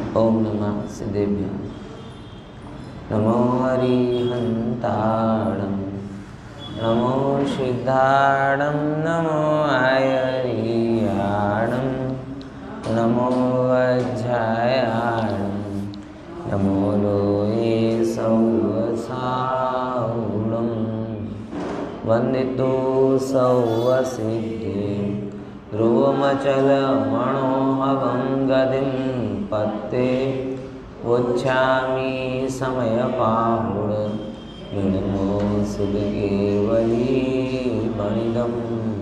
ओम नमः सिद्धेभ्यः। नमो हरिहन्ताणं नमो सिद्धाणं नमो आयर्याणं नमो वज्रायाणं नमो लोये सौवसाहुणं वन्दितो सौवसिद्धिं ध्रुवमचलमणोहवं गतिं पत्ते उच्छामि समयपाहुड विनमो सुखकेवली वणिदम्।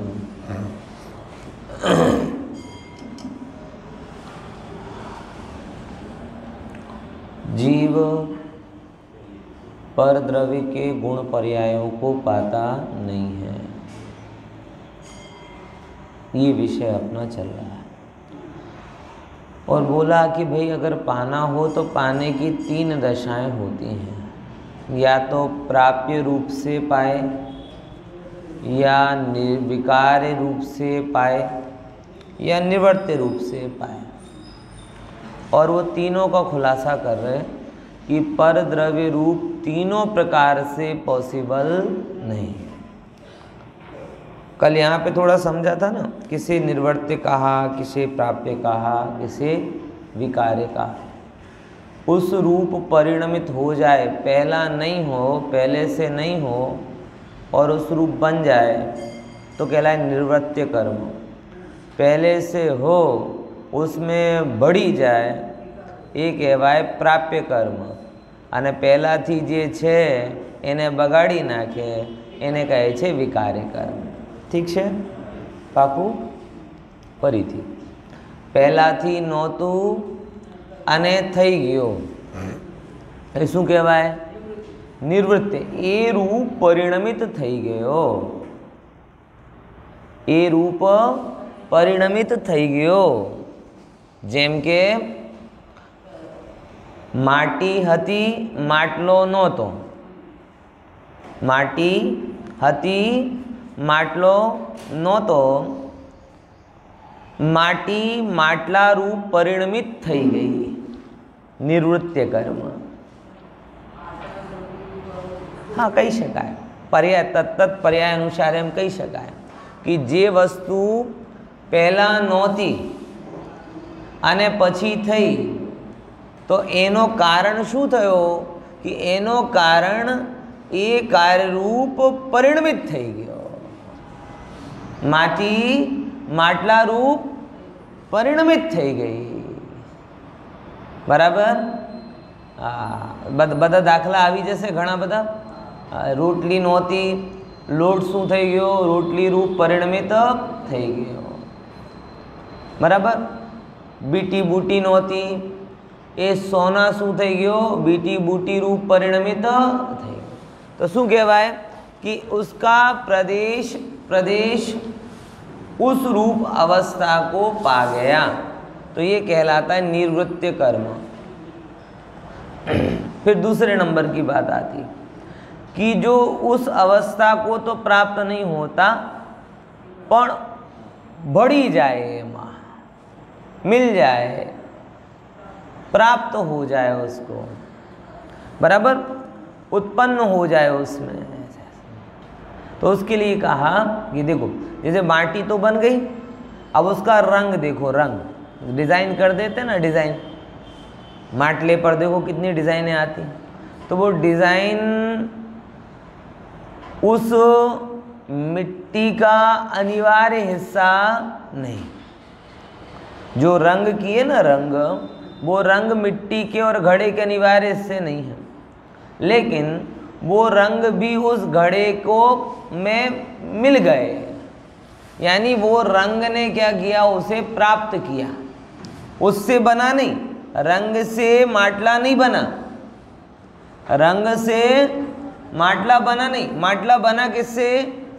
जीव पर द्रव्य के गुण पर्यायों को पाता नहीं है, ये विषय अपना चल रहा है। और बोला कि भाई अगर पाना हो तो पाने की 3 दशाएं होती हैं, या तो प्राप्य रूप से पाए, या निर्विकार रूप से पाए, या निवर्त्य रूप से पाए। और वो तीनों का खुलासा कर रहे कि पर द्रव्य रूप तीनों प्रकार से पॉसिबल नहीं है। कल यहाँ पे थोड़ा समझा था ना, किसे निर्वर्त्य कहा, किसे प्राप्य कहा, किसे विकार्य कहा। उस रूप परिणमित हो जाए, पहला नहीं हो, पहले से नहीं हो, और उस रूप बन जाए तो कहलाए निर्वर्त्य कर्म। पहले से हो, उसमें बढ़ी जाए, ये कહેવાય प्राप्य कर्म। અને પહેલાથી જે છે એને બગાડી નાખે એને કહે છે વિકાર્ય કર્મ। ठीक है, पाकू फरीथी पहलाथी नहोतुं अने थई गयो ए शुं कहेवाय निर्वृत्ति। ए रूप परिणमित थई गयो, ए रूप परिणमित थई गयो। जेम के माटी हती માટલો नहोतो, माटी हती માટલો नहोतो, माटी માટલા रूप परिणमित थई गई, निर्वृत्य कर्म। हाँ कही शकाय, पर्याय तत्त पर्याय अनुसार एम कही शकाय कि जे वस्तु पहला नहोती अने पछी थई तो एनो कारण शुं थयो कि एनो कारण ए कार्यरूप परिणमित थई गयो। माटी માટલા रूप परिणमित थई गई, बराबर। बधा दाखला आवी जशे घणा बधा। रोटली नहोती, लोट शुं थई गयो, रोटली रूप परिणमित थई गयो, बराबर। बीटी बूटी नहोती, ए सोना शुं थई गयो, बीटी बूटी रूप परिणमित थई गयो। तो शुं कहेवाय कि उसका प्रदेश उस रूप अवस्था को पा गया, तो ये कहलाता है निर्वृत्य कर्म। फिर दूसरे नंबर की बात आती कि जो उस अवस्था को तो प्राप्त नहीं होता पण बढ़ी जाए, एमां मिल जाए, प्राप्त हो जाए उसको, बराबर, उत्पन्न हो जाए उसमें। तो उसके लिए कहा कि देखो जैसे माटी तो बन गई, अब उसका रंग देखो, रंग डिज़ाइन कर देते ना, डिज़ाइन માટલે पर देखो कितनी डिज़ाइनें आती। तो वो डिज़ाइन उस मिट्टी का अनिवार्य हिस्सा नहीं। जो रंग किए ना, रंग, वो रंग मिट्टी के और घड़े के अनिवार्य हिस्से नहीं है, लेकिन वो रंग भी उस घड़े को में मिल गए। यानी वो रंग ने क्या किया, उसे प्राप्त किया, उससे बना नहीं। रंग से માટલા नहीं बना, रंग से માટલા बना नहीं। માટલા बना किससे?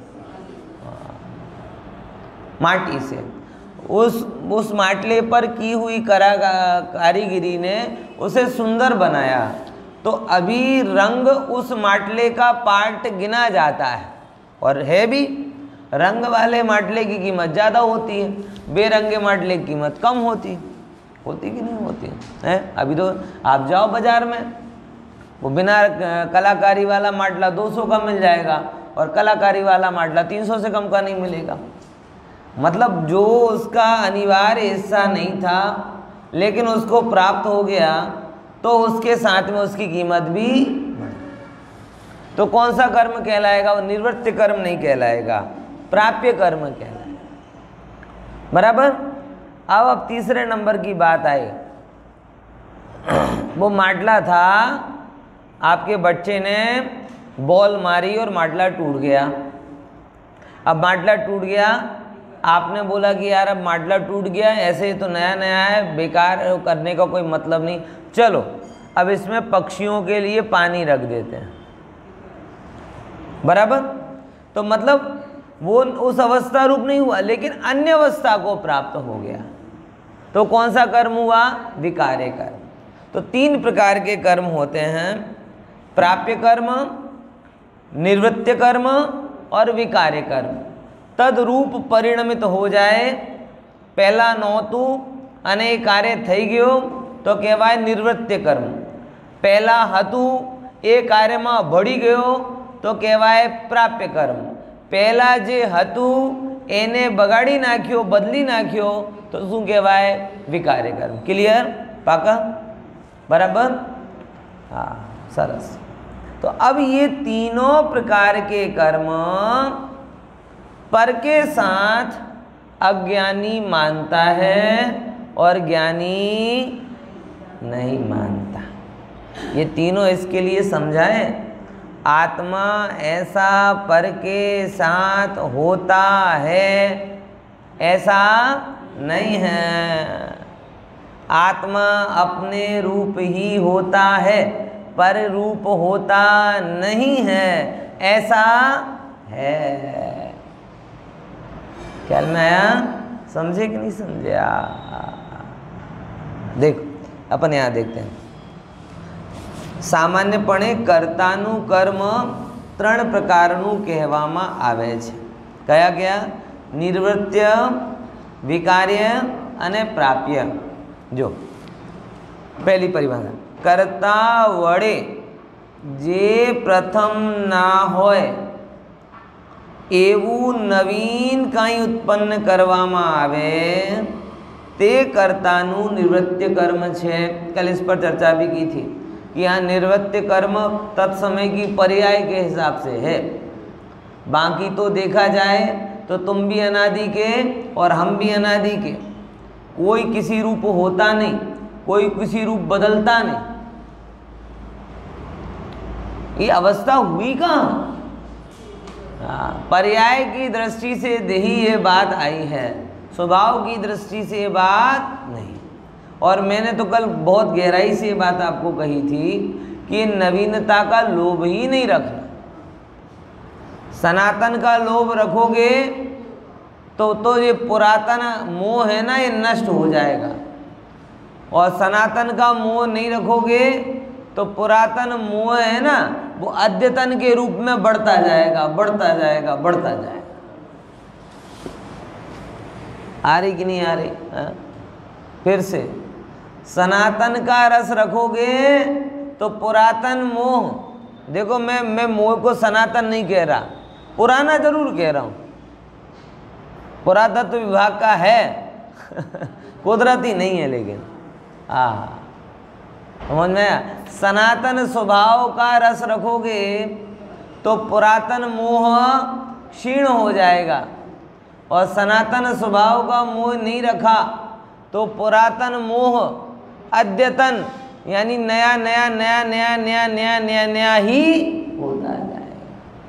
माटी से। उस માટલે पर की हुई कारीगिरी ने उसे सुंदर बनाया। तो अभी रंग उस માટલે का पार्ट गिना जाता है, और है भी। रंग वाले માટલે की कीमत ज़्यादा होती है, बेरंगे માટले की कीमत कम होती है। होती कि नहीं होती है? अभी तो आप जाओ बाजार में, वो बिना कलाकारी वाला माटला 200 का मिल जाएगा और कलाकारी वाला माटला 300 से कम का नहीं मिलेगा। मतलब जो उसका अनिवार्य हिस्सा नहीं था लेकिन उसको प्राप्त हो गया तो उसके साथ में उसकी कीमत भी, तो कौन सा कर्म कहलाएगा? वो निवृत्ति कर्म नहीं कहलाएगा, प्राप्य कर्म कहलाएगा। बराबर। अब तीसरे नंबर की बात आई। वो माटला था, आपके बच्चे ने बॉल मारी और माटला टूट गया। अब माटला टूट गया, आपने बोला कि यार अब माटला टूट गया, ऐसे ही तो नया नया है, बेकार करने का कोई मतलब नहीं, चलो अब इसमें पक्षियों के लिए पानी रख देते हैं। बराबर। तो मतलब वो उस अवस्था रूप नहीं हुआ लेकिन अन्य अवस्था को प्राप्त हो गया, तो कौन सा कर्म हुआ? विकार्य कर्म। तो 3 प्रकार के कर्म होते हैं, प्राप्य कर्म, निवृत्य कर्म और विकार्य कर्म। तद रूप परिणमित हो जाए, पहला नौतु અને કાર્ય થઈ ગયો તો કહેવાય નિવૃત્ય કર્મ। પહેલા હતું એ કાર્યમાં ભળી ગયો તો કહેવાય પ્રાપ્ય કર્મ। પહેલા જે હતું એને બગાડી નાખ્યો, બદલી નાખ્યો તો શું કહેવાય? વિકાર્ય કર્મ। ક્લિયર? પાકા? બરાબર? हाँ, सरस। तो अब ये तीनों प्रकार के कर्म पर के साथ अज्ञानी मानता है और ज्ञानी नहीं मानता। ये तीनों इसके लिए समझाए। आत्मा ऐसा पर के साथ होता है ऐसा नहीं है। आत्मा अपने रूप ही होता है पर रूप होता नहीं है ऐसा है। ख्याल में आया? समझे कि नहीं समझे? देखो अपन यहाँ देखते हैं। सामान्यपणे कर्तानु कर्म 3 प्रकारનું કહેવામાં આવે છે। કયા કયા? નિવૃત્ય, વિકાર્ય અને પ્રાપ્ય। જો પહેલી પરિભાષા, કર્તા વડે જે પ્રથમ ના હોય એવું નવીન કંઈ ઉત્પન્ન કરવામાં આવે તે કર્તાનું નિવૃત્ય કર્મ છે। कल इस पर चर्चा भी की थी कि यहाँ निवृत्ति कर्म तत्समय की पर्याय के हिसाब से है। बाकी तो देखा जाए तो तुम भी अनादि के और हम भी अनादि के, कोई किसी रूप होता नहीं, कोई किसी रूप बदलता नहीं। ये अवस्था हुई कहाँ? पर्याय की दृष्टि से ही ये बात आई है, स्वभाव की दृष्टि से ये बात नहीं। और मैंने तो कल बहुत गहराई से ये बात आपको कही थी कि नवीनता का लोभ ही नहीं रखना। सनातन का लोभ रखोगे तो ये पुरातन मोह है ना, ये नष्ट हो जाएगा। और सनातन का मोह नहीं रखोगे तो पुरातन मोह है ना, वो अद्यतन के रूप में बढ़ता जाएगा, बढ़ता जाएगा, बढ़ता जाएगा। आ रही कि नहीं आ रही? फिर से, सनातन का रस रखोगे तो पुरातन मोह, देखो मैं मोह को सनातन नहीं कह रहा, पुराना जरूर कह रहा हूँ, पुरातत्व विभाग का है कुदरती नहीं है, लेकिन समझ में आया? सनातन स्वभाव का रस रखोगे तो पुरातन मोह क्षीण हो जाएगा, और सनातन स्वभाव का मोह नहीं रखा तो पुरातन मोह अद्यतन यानी नया नया नया नया नया नया नया नया ही होता जाएगा।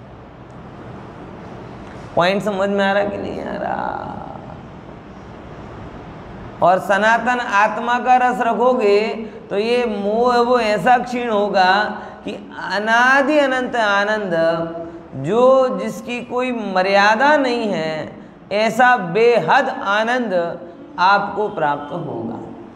पॉइंट समझ में आ रहा कि नहीं आ रहा? और सनातन आत्मा का रस रखोगे तो ये मोह वो ऐसा क्षीण होगा कि अनादि अनंत आनंद, जो जिसकी कोई मर्यादा नहीं है, ऐसा बेहद आनंद आपको प्राप्त होगा।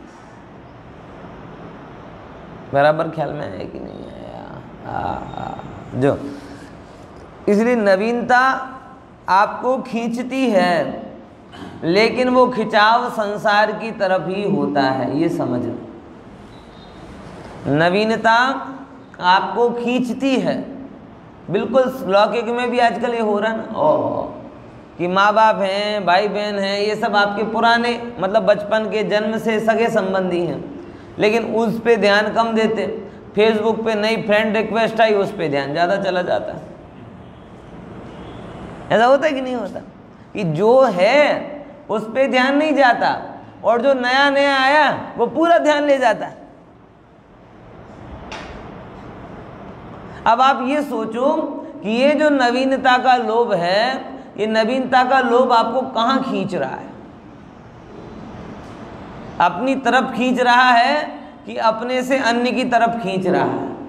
बराबर ख्याल में आया कि नहीं आया? जो इसलिए नवीनता आपको खींचती है, लेकिन वो खिंचाव संसार की तरफ ही होता है, ये समझना। नवीनता आपको खींचती है। बिल्कुल लौकिक में भी आजकल ये हो रहा है ना, ओह कि माँ बाप हैं, भाई बहन हैं, ये सब आपके पुराने मतलब बचपन के जन्म से सगे संबंधी हैं, लेकिन उस पे ध्यान कम देते। फेसबुक पे नई फ्रेंड रिक्वेस्ट आई, उस पे ध्यान ज़्यादा चला जाता है। ऐसा होता है कि नहीं होता कि जो है उस पे ध्यान नहीं जाता और जो नया नया आया वो पूरा ध्यान ले जाता है। अब आप ये सोचो कि ये जो नवीनता का लोभ है, ये नवीनता का लोभ आपको कहाँ खींच रहा है? अपनी तरफ खींच रहा है कि अपने से अन्य की तरफ खींच रहा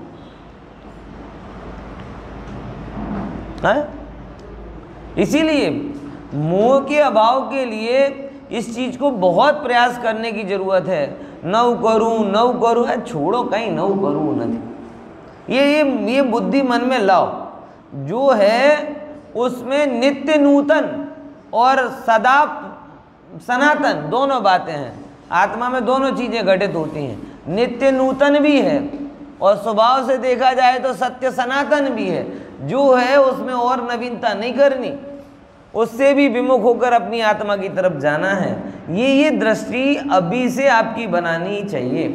है? इसीलिए मोह के अभाव के लिए इस चीज को बहुत प्रयास करने की जरूरत है। नव करूं है, छोड़ो कहीं नव करूं नहीं। ये बुद्धि मन में लाओ। जो है उसमें नित्य नूतन और सदा सनातन दोनों बातें हैं। आत्मा में दोनों चीजें घटित होती हैं। नित्य नूतन भी है और स्वभाव से देखा जाए तो सत्य सनातन भी है। जो है उसमें और नवीनता नहीं करनी, उससे भी विमुख होकर अपनी आत्मा की तरफ जाना है। ये दृष्टि अभी से आपकी बनानी चाहिए।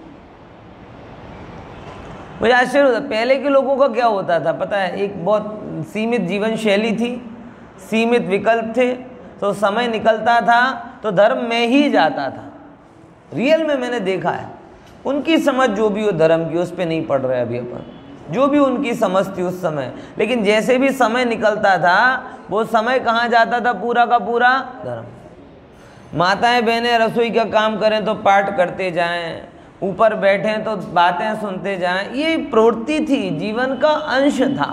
मुझे आश्चर्य होता, पहले के लोगों का क्या होता था पता है? एक बहुत सीमित जीवन शैली थी, सीमित विकल्प थे, तो समय निकलता था तो धर्म में ही जाता था। रियल में मैंने देखा है। उनकी समझ जो भी हो धर्म की, उस पर नहीं पढ़ रहे अभी अपन, जो भी उनकी समझ थी उस समय। लेकिन जैसे भी समय निकलता था वो समय कहाँ जाता था? पूरा का पूरा धर्म। माताएं बहनें रसोई का काम करें तो पाठ करते जाएं, ऊपर बैठें तो बातें सुनते जाएं। ये प्रवृत्ति थी, जीवन का अंश था।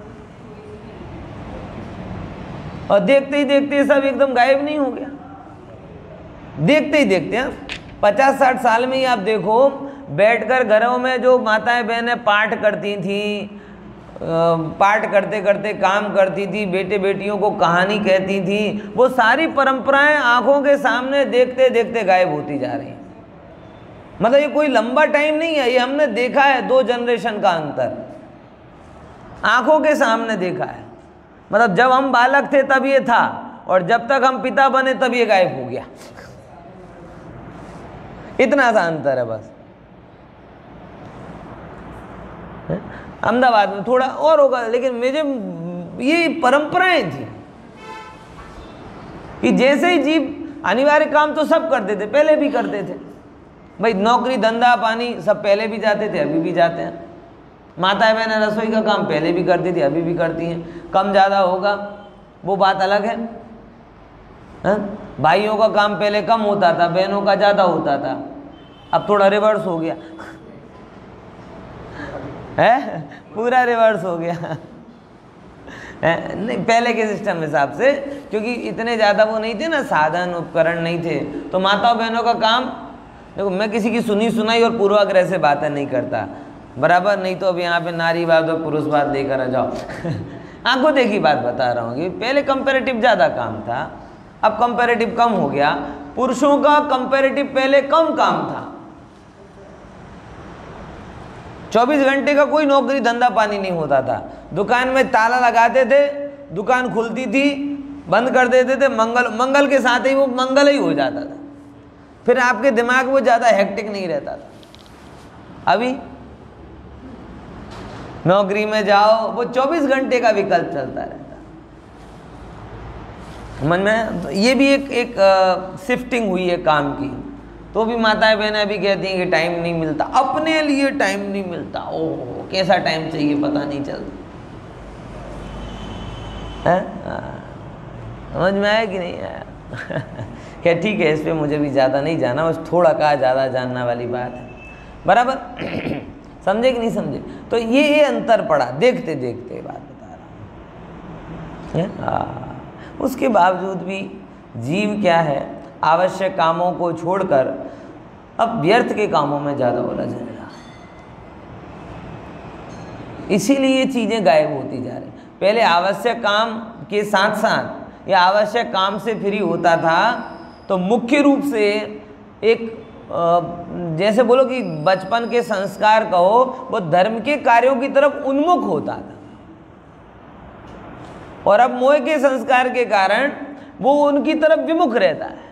और देखते ही देखते सब एकदम गायब नहीं हो गया। देखते ही देखते 50-60 साल में ही आप देखो, बैठकर घरों में जो माताएं बहनें पाठ करती थी, पाठ करते करते काम करती थी, बेटे बेटियों को कहानी कहती थी, वो सारी परंपराएं आंखों के सामने देखते देखते गायब होती जा रही हैं। मतलब ये कोई लंबा टाइम नहीं है, ये हमने देखा है 2 जनरेशन का अंतर, आंखों के सामने देखा है। मतलब जब हम बालक थे तब ये था, और जब तक हम पिता बने तब ये गायब हो गया। इतना सा अंतर है बस। अहमदाबाद में थोड़ा और होगा, लेकिन मुझे ये परंपराएं थी कि जैसे ही जीव अनिवार्य काम तो सब करते थे, पहले भी करते थे भाई, नौकरी धंधा पानी सब पहले भी जाते थे, अभी भी जाते हैं। माताएं बहनें रसोई का काम पहले भी करती थी, अभी भी करती हैं। कम ज़्यादा होगा वो बात अलग है। भाइयों का काम पहले कम होता था, बहनों का ज़्यादा होता था, अब थोड़ा रिवर्स हो गया है, पूरा रिवर्स हो गया नहीं, पहले के सिस्टम हिसाब से, क्योंकि इतने ज़्यादा वो नहीं थे ना, साधन उपकरण नहीं थे, तो माताओं बहनों का काम। देखो मैं किसी की सुनी सुनाई और पूर्वाग्रह से बातें नहीं करता, बराबर, नहीं तो अब यहाँ पे नारीवाद और पुरुषवाद लेकर आ जाओ आंखों देखी बात बता रहा हूँ कि पहले कंपैरेटिव ज़्यादा काम था, अब कंपैरेटिव कम हो गया। पुरुषों का कंपैरेटिव पहले कम काम था। 24 घंटे का कोई नौकरी धंधा पानी नहीं होता था। दुकान में ताला लगाते थे, दुकान खुलती थी, बंद कर देते थे, मंगल के साथ ही वो मंगल ही हो जाता था। फिर आपके दिमाग में ज़्यादा हेक्टिक नहीं रहता था। अभी नौकरी में जाओ, वो 24 घंटे का विकल्प चलता रहता। समझ में? तो ये भी एक शिफ्टिंग हुई है काम की। तो भी माताएं बहनें अभी कहती हैं कि टाइम नहीं मिलता, अपने लिए टाइम नहीं मिलता। ओह कैसा टाइम चाहिए पता नहीं चलता है। समझ में आया कि नहीं आया? क्या ठीक है, इस पे मुझे भी ज़्यादा नहीं जाना, बस थोड़ा कहा ज़्यादा जानना वाली बात है, बराबर समझे कि नहीं समझे? तो ये अंतर पड़ा, देखते देखते बात बता रहा हूँ। उसके बावजूद भी जीव क्या है, आवश्यक कामों को छोड़कर अब व्यर्थ के कामों में ज़्यादा उलझ रहा। इसीलिए चीज़ें गायब होती जा रही। पहले आवश्यक काम के साथ साथ या आवश्यक काम से फ्री होता था तो मुख्य रूप से एक जैसे बोलो कि बचपन के संस्कार कहो, वो धर्म के कार्यों की तरफ उन्मुख होता था, और अब मोह के संस्कार के कारण वो उनकी तरफ विमुख रहता है।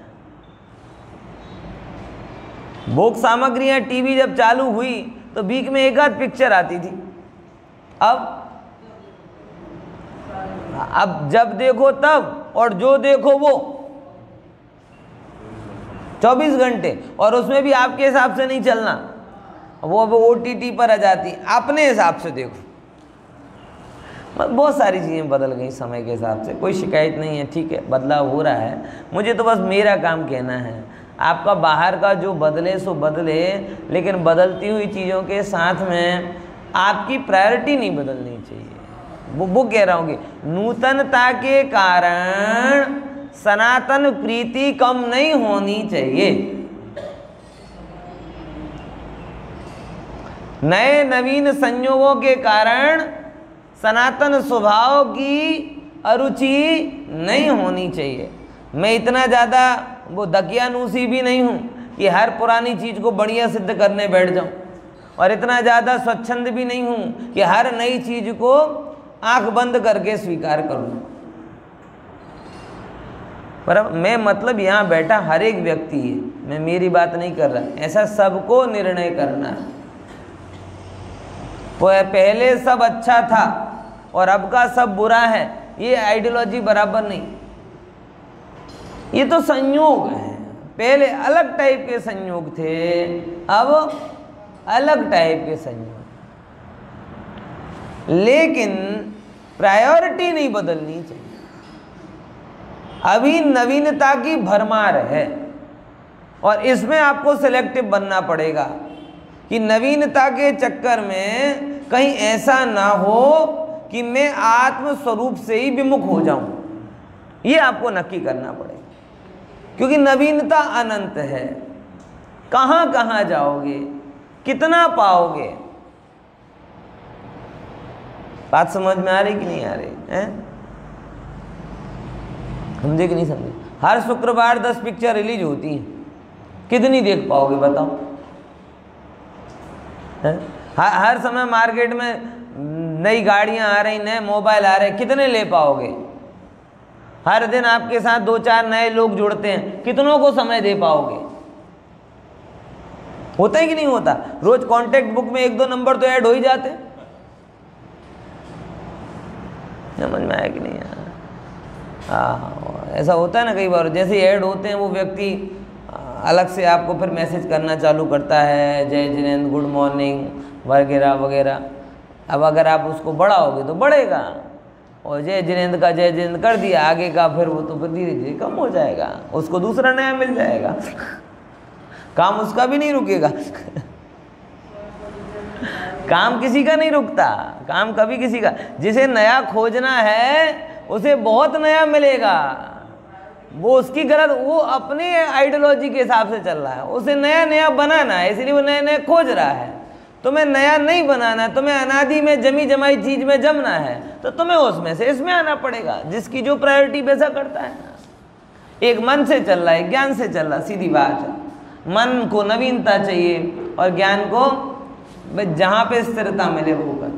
भोग सामग्रियां टीवी जब चालू हुई तो बीच में एक आध पिक्चर आती थी। अब जब देखो तब और जो देखो वो 24 घंटे, और उसमें भी आपके हिसाब से नहीं चलना, वो अब OTT पर आ जाती, अपने हिसाब से देखो। बहुत सारी चीज़ें बदल गई समय के हिसाब से, कोई शिकायत नहीं है, ठीक है, बदलाव हो रहा है। मुझे तो बस मेरा काम कहना है, आपका बाहर का जो बदले सो बदले, लेकिन बदलती हुई चीज़ों के साथ में आपकी प्रायोरिटी नहीं बदलनी चाहिए। वो कह रहा हूँ कि नूतनता के कारण सनातन प्रीति कम नहीं होनी चाहिए। नए नवीन संयोगों के कारण सनातन स्वभाव की अरुचि नहीं होनी चाहिए। मैं इतना ज़्यादा वो दकियानूसी भी नहीं हूँ कि हर पुरानी चीज़ को बढ़िया सिद्ध करने बैठ जाऊँ, और इतना ज़्यादा स्वच्छंद भी नहीं हूँ कि हर नई चीज़ को आंख बंद करके स्वीकार करूँ। पर मैं मतलब यहाँ बैठा हर एक व्यक्ति है, मैं मेरी बात नहीं कर रहा, ऐसा सबको निर्णय करना है। पहले सब अच्छा था और अब का सब बुरा है, ये आइडियोलॉजी बराबर नहीं। ये तो संयोग है, पहले अलग टाइप के संयोग थे, अब अलग टाइप के संयोग, लेकिन प्रायोरिटी नहीं बदलनी चाहिए। अभी नवीनता की भरमार है और इसमें आपको सिलेक्टिव बनना पड़ेगा कि नवीनता के चक्कर में कहीं ऐसा ना हो कि मैं आत्म स्वरूप से ही विमुख हो जाऊं। ये आपको नक्की करना पड़ेगा, क्योंकि नवीनता अनंत है। कहाँ कहाँ जाओगे, कितना पाओगे? बात समझ में आ रही कि नहीं आ रही है? समझे कि नहीं समझे? हर शुक्रवार 10 पिक्चर रिलीज होती हैं, कितनी देख पाओगे बताओ? हर समय मार्केट में नई गाड़ियां आ रही, नए मोबाइल आ रहे, कितने ले पाओगे? हर दिन आपके साथ 2-4 नए लोग जुड़ते हैं, कितनों को समय दे पाओगे? होता है कि नहीं होता? रोज कॉन्टेक्ट बुक में 1-2 नंबर तो ऐड हो ही जाते। समझ में आया कि नहीं आया? हाँ, ऐसा होता है ना कई बार, जैसे ऐड होते हैं वो व्यक्ति अलग से आपको फिर मैसेज करना चालू करता है, जय जिनेंद्र, गुड मॉर्निंग वगैरह वगैरह। अब अगर आप उसको बढ़ाओगे तो बढ़ेगा, और जय जिनेंद्र का जय जिनेंद्र कर दिया, आगे का फिर वो तो फिर धीरे धीरे कम हो जाएगा, उसको दूसरा नया मिल जाएगा, काम उसका भी नहीं रुकेगा। काम किसी का नहीं रुकता, काम कभी किसी का, जिसे नया खोजना है उसे बहुत नया मिलेगा। वो उसकी गलत, वो अपनी आइडियोलॉजी के हिसाब से चल रहा है, उसे नया नया बनाना है, इसलिए वो नया नया खोज रहा है। तुम्हें नया नहीं बनाना है, तुम्हें अनादि में जमी जमाई चीज में जमना है, तो तुम्हें उसमें से इसमें आना पड़ेगा, जिसकी जो प्रायोरिटी वैसा करता है। एक मन से चल रहा है, ज्ञान से चल रहा, सीधी बात है। मन को नवीनता चाहिए और ज्ञान को जहां पे स्थिरता मिले वो कर।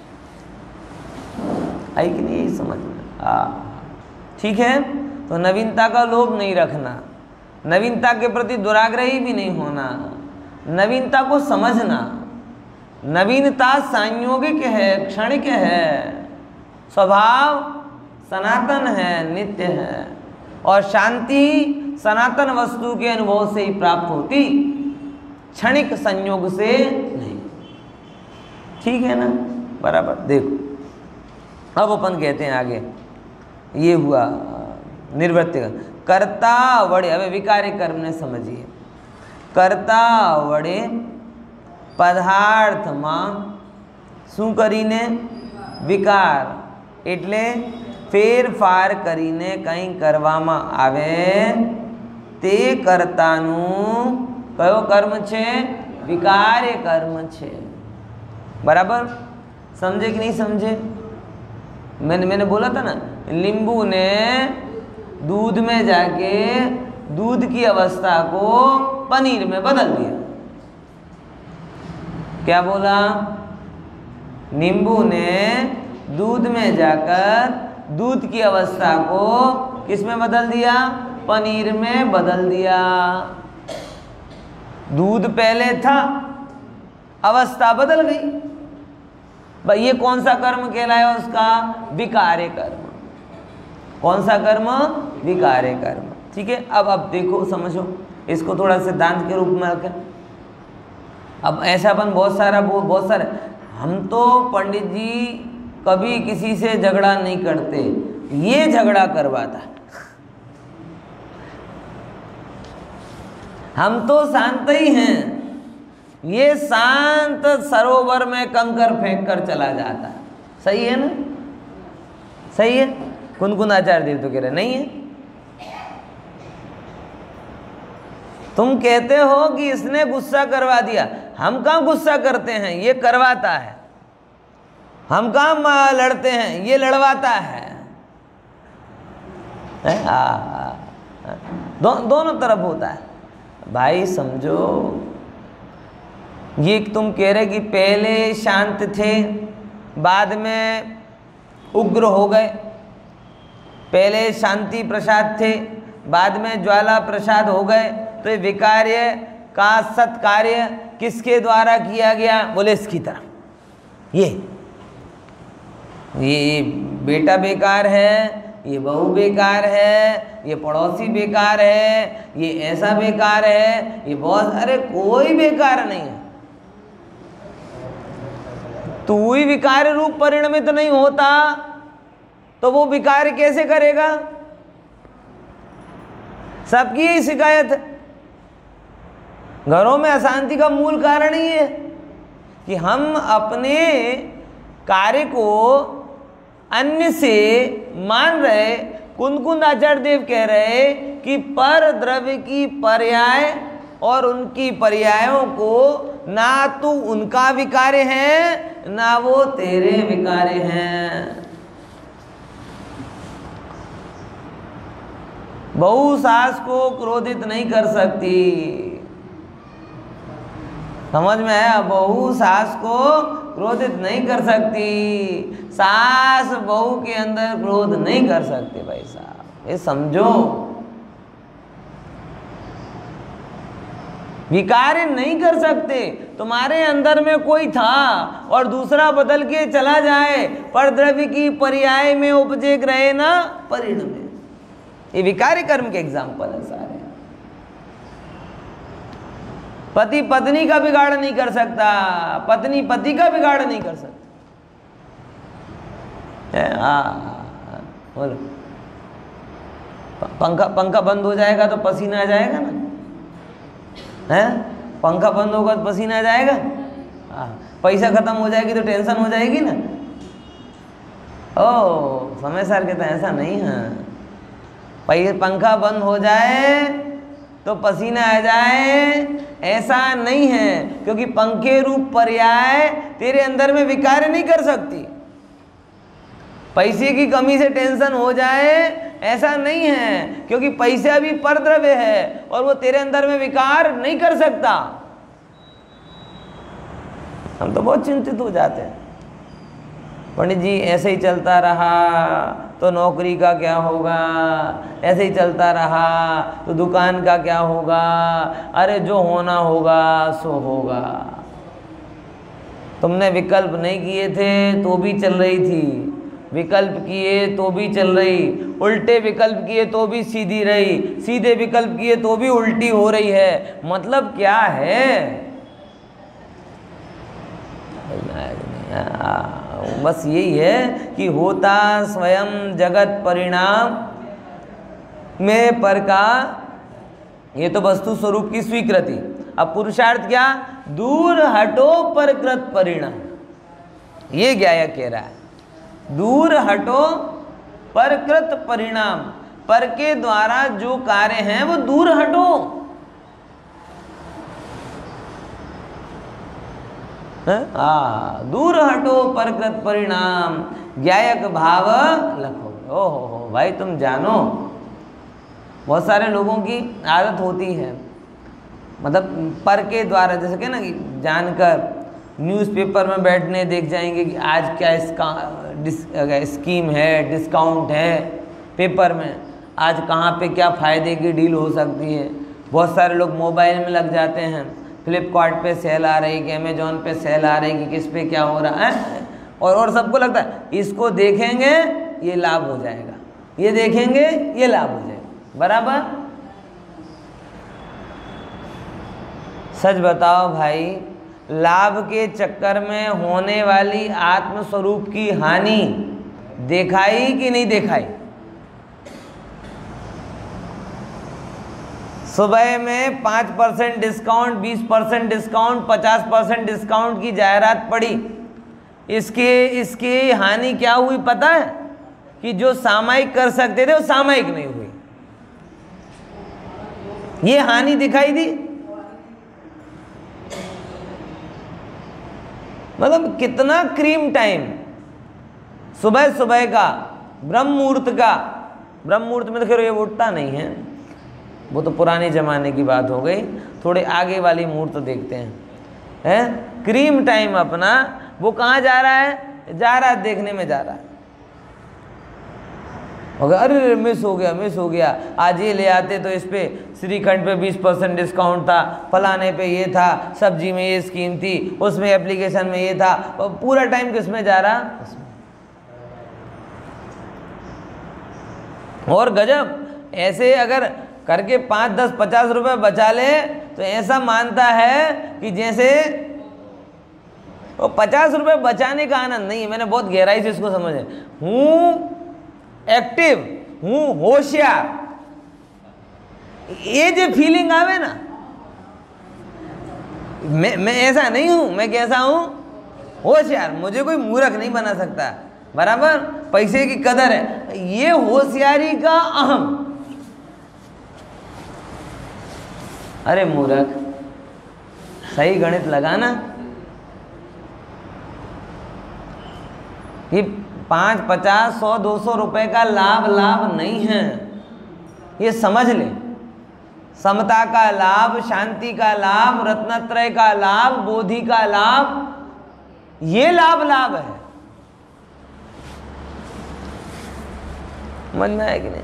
आई कि नहीं समझ में? ठीक है, तो नवीनता का लोभ नहीं रखना, नवीनता के प्रति दुराग्रही भी नहीं होना, नवीनता को समझना। नवीनता सांयोगिक है, क्षणिक है, स्वभाव सनातन है, नित्य है, और शांति सनातन वस्तु के अनुभव से ही प्राप्त होती, क्षणिक संयोग से नहीं। ठीक है ना? बराबर। देखो अब अपन कहते हैं आगे, ये हुआ निर्वृत्ति कर्ता वड़े। अब विकारी कर्म ने समझिए, कर्ता वड़े पदार्थ માં શું કરીને વિકાર એટલે ફેરફાર કરીને કંઈ કરવામાં આવે તે કર્તાનું કયો કર્મ છે? વિકાર્ય કર્મ છે। बराबर समझे कि नहीं समझे? मैंने बोला था ना, नींबू ने दूध में जाके दूध की अवस्था को पनीर में बदल दिया। क्या बोला? नींबू ने दूध में जाकर दूध की अवस्था को किस में बदल दिया? पनीर में बदल दिया। दूध पहले था, अवस्था बदल गई। भाई ये कौन सा कर्म कहलाया उसका? विकार्य कर्म। कौन सा कर्म? विकार्य कर्म। ठीक है, अब देखो, समझो, इसको थोड़ा सिद्धांत के रूप में रखें। अब ऐसा अपन बहुत सारे, हम तो पंडित जी कभी किसी से झगड़ा नहीं करते, ये झगड़ा करवाता। हम तो शांत ही हैं, ये शांत सरोवर में कंकर फेंक कर चला जाता है। सही है ना? सही है? कुनकुन आचार्य देव तो कह रहे नहीं है। तुम कहते हो कि इसने गुस्सा करवा दिया, हम कहाँ गुस्सा करते हैं, ये करवाता है। हम कहाँ लड़ते हैं, ये लड़वाता है। दोनों तरफ होता है भाई, समझो। ये तुम कह रहे कि पहले शांत थे, बाद में उग्र हो गए। पहले शांति प्रसाद थे, बाद में ज्वाला प्रसाद हो गए। तो ये विकार्य का सत्कार्य किसके द्वारा किया गया? बोले इसकी तरह। ये बेटा बेकार है, ये बहू बेकार है, ये पड़ोसी बेकार है, ये ऐसा बेकार है, ये बहुत, अरे कोई बेकार नहीं है। तू ही विकार रूप परिणमित नहीं होता तो वो विकार कैसे करेगा? सबकी यही शिकायत है। घरों में अशांति का मूल कारण ही है कि हम अपने कार्य को अन्य से मान रहे। कुनकुन आचार्य देव कह रहे कि पर द्रव्य की पर्याय और उनकी पर्यायों को ना तो उनका विकार्य है, ना वो तेरे विकार्य हैं। बहू सास को क्रोधित नहीं कर सकती। समझ में आया? बहू सास को क्रोधित नहीं कर सकती, सास बहू के अंदर क्रोध नहीं कर सकते। भाई साहब ये समझो, विकार नहीं कर सकते। तुम्हारे अंदर में कोई था और दूसरा बदल के चला जाए, पर द्रव्य की पर्याय में उपजे रहे ना परिणमे। ये विकारी कर्म के एग्जाम्पल है सारे। पति पत्नी का बिगाड़ नहीं कर सकता, पत्नी पति का बिगाड़ नहीं कर सकती। बोलो, पंखा बंद हो जाएगा तो पसीना आ जाएगा ना? है? पंखा बंद होगा तो पसीना आ जाएगा। पैसा खत्म हो जाएगी तो टेंशन हो जाएगी ना? ओ समय सर कहते हैं ऐसा नहीं है। पंखा बंद हो जाए तो पसीना आ जाए, ऐसा नहीं है, क्योंकि पंखे रूप पर्याय तेरे अंदर में विकार नहीं कर सकती। पैसे की कमी से टेंशन हो जाए, ऐसा नहीं है, क्योंकि पैसा भी परद्रव्य है और वो तेरे अंदर में विकार नहीं कर सकता। हम तो बहुत चिंतित हो जाते हैं, पंडित जी ऐसे ही चलता रहा तो नौकरी का क्या होगा, ऐसे ही चलता रहा तो दुकान का क्या होगा, अरे जो होना होगा सो होगा। तुमने विकल्प नहीं किए थे तो भी चल रही थी, विकल्प किए तो भी चल रही, उल्टे विकल्प किए तो भी सीधी रही, सीधे विकल्प किए तो भी उल्टी हो रही है। मतलब क्या है? बस यही है कि होता स्वयं जगत परिणाम में पर का, ये तो वस्तु स्वरूप की स्वीकृति। अब पुरुषार्थ क्या? दूर हटो परकृत परिणाम। ये ज्ञायक कह रहा है, दूर हटो परकृत परिणाम, पर के द्वारा जो कार्य हैं वो दूर हटो। दूर हटो परकृत परिणाम, ज्ञायक भाव लखो। ओहो भाई तुम जानो बहुत सारे लोगों की आदत होती है, मतलब पर के द्वारा, जैसे कि ना कि जानकर न्यूज़पेपर में बैठने देख जाएंगे कि आज क्या स्कीम है, डिस्काउंट है, पेपर में आज कहाँ पे क्या फ़ायदे की डील हो सकती है। बहुत सारे लोग मोबाइल में लग जाते हैं, फ्लिपकार्ट पे सेल आ रही कि अमेजोन पे सेल आ रही कि किस पे क्या हो रहा है, और सबको लगता है इसको देखेंगे ये लाभ हो जाएगा, ये देखेंगे ये लाभ हो जाएगा। बराबर? सच बताओ भाई, लाभ के चक्कर में होने वाली आत्मस्वरूप की हानि दिखाई कि नहीं दिखाई? सुबह में 5% डिस्काउंट, 20% डिस्काउंट, 50% डिस्काउंट की जाहिरात पड़ी। इसकी हानि क्या हुई पता है? कि जो सामयिक कर सकते थे वो सामयिक नहीं हुई, ये हानि दिखाई दी। मतलब कितना क्रीम टाइम, सुबह सुबह का ब्रह्म मुहूर्त का, ब्रह्म मुहूर्त में तो खैर ये उठता नहीं है, वो तो पुराने ज़माने की बात हो गई, थोड़े आगे वाली मुहूर्त देखते हैं। क्रीम टाइम अपना वो कहाँ जा रहा है? जा रहा है देखने में जा रहा है। अरे मिस हो गया, आज ये ले आते तो इस पे श्रीखंड पे 20% डिस्काउंट था, फलाने पे ये था, सब्जी में ये स्कीम थी, उसमें एप्लीकेशन में ये था। पूरा टाइम किस में जा रहा? और गजब, ऐसे अगर करके 5, 10, 50 रुपए बचा ले तो ऐसा मानता है कि जैसे वो 50 रुपए बचाने का आनंद नहीं है। मैंने बहुत गहराई से इसको समझे, हूँ एक्टिव, हूँ होशियार, ये जो फीलिंग आवे ना, मैं ऐसा नहीं हूं, मैं कैसा हूं? होशियार। मुझे कोई मूर्ख नहीं बना सकता। बराबर? पैसे की कदर है, ये होशियारी का अहम। अरे मूर्ख, सही गणित लगाना। ये 5, 50, 100, 200 रुपए का लाभ नहीं है, ये समझ ले। समता का लाभ, शांति का लाभ, रत्नत्रय का लाभ, बोधि का लाभ, ये लाभ है। समझ में आया कि नहीं?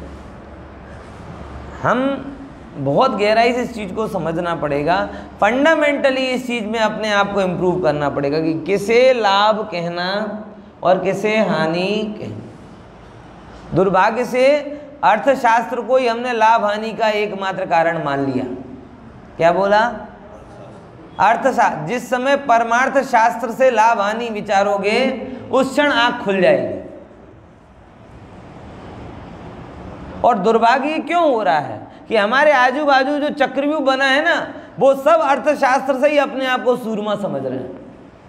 हम बहुत गहराई से इस चीज़ को समझना पड़ेगा। फंडामेंटली इस चीज़ में अपने आप को इम्प्रूव करना पड़ेगा कि किसे लाभ कहना और किसे हानि कहना। दुर्भाग्य से अर्थशास्त्र को ही हमने लाभ हानि का एकमात्र कारण मान लिया। क्या बोला? अर्थशास्त्र। जिस समय परमार्थ शास्त्र से लाभ हानि विचारोगे उस क्षण आंख खुल जाएगी। और दुर्भाग्य क्यों हो रहा है कि हमारे आजू बाजू जो चक्रव्यूह बना है ना, वो सब अर्थशास्त्र से ही अपने आप को सूरमा समझ रहे हैं।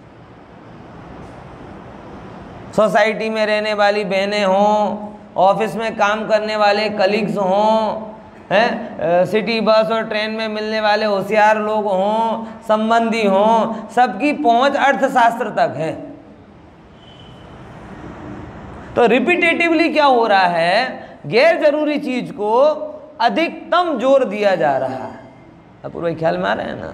सोसाइटी में रहने वाली बहनें हों, ऑफिस में काम करने वाले कलीग्स हों, सिटी बस और ट्रेन में मिलने वाले होशियार लोग हों, संबंधी हों, सबकी पहुंच अर्थशास्त्र तक है। तो रिपीटेटिवली क्या हो रहा है? गैर जरूरी चीज को अधिकतम जोर दिया जा रहा है। अपूर्व ख्याल में आ रहे हैं ना?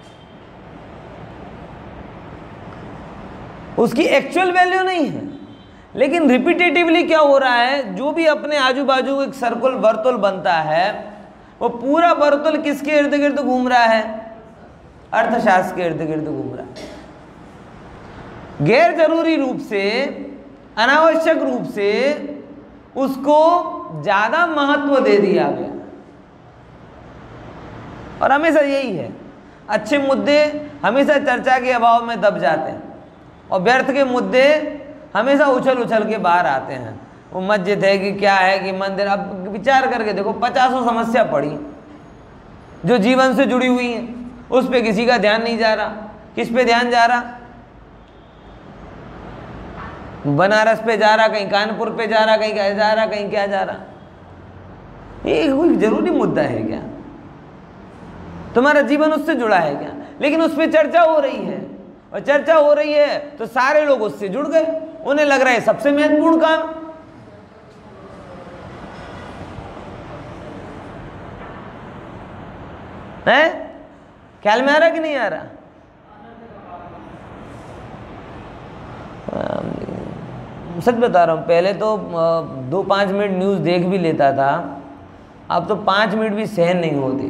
उसकी एक्चुअल वैल्यू नहीं है, लेकिन रिपीटेटिवली क्या हो रहा है? जो भी अपने आजू बाजू एक सर्कल वर्तुल बनता है, वो पूरा वर्तुल किसके इर्द गिर्द घूम रहा है? अर्थशास्त्र के इर्द गिर्द घूम रहा है। गैर जरूरी रूप से, अनावश्यक रूप से उसको ज्यादा महत्व दे दिया गया। और हमेशा यही है, अच्छे मुद्दे हमेशा चर्चा के अभाव में दब जाते हैं और व्यर्थ के मुद्दे हमेशा उछल के बाहर आते हैं। वो मस्जिद है कि क्या है कि मंदिर, अब विचार करके देखो 50 समस्या पड़ी जो जीवन से जुड़ी हुई हैं, उस पे किसी का ध्यान नहीं जा रहा। किस पे ध्यान जा रहा? बनारस पे जा रहा, कहीं कानपुर पे जा रहा, कहीं क्या जा रहा, कहीं क्या जा रहा। ये कोई जरूरी मुद्दा है क्या? तुम्हारा जीवन उससे जुड़ा है क्या? लेकिन उस पर चर्चा हो रही है, और चर्चा हो रही है तो सारे लोग उससे जुड़ गए। उन्हें लग रहा है सबसे महत्वपूर्ण काम। है? ख्याल में आ रहा कि नहीं आ रहा? सच बता रहा हूँ, पहले तो 2-5 मिनट न्यूज़ देख भी लेता था, अब तो 5 मिनट भी सहन नहीं होती।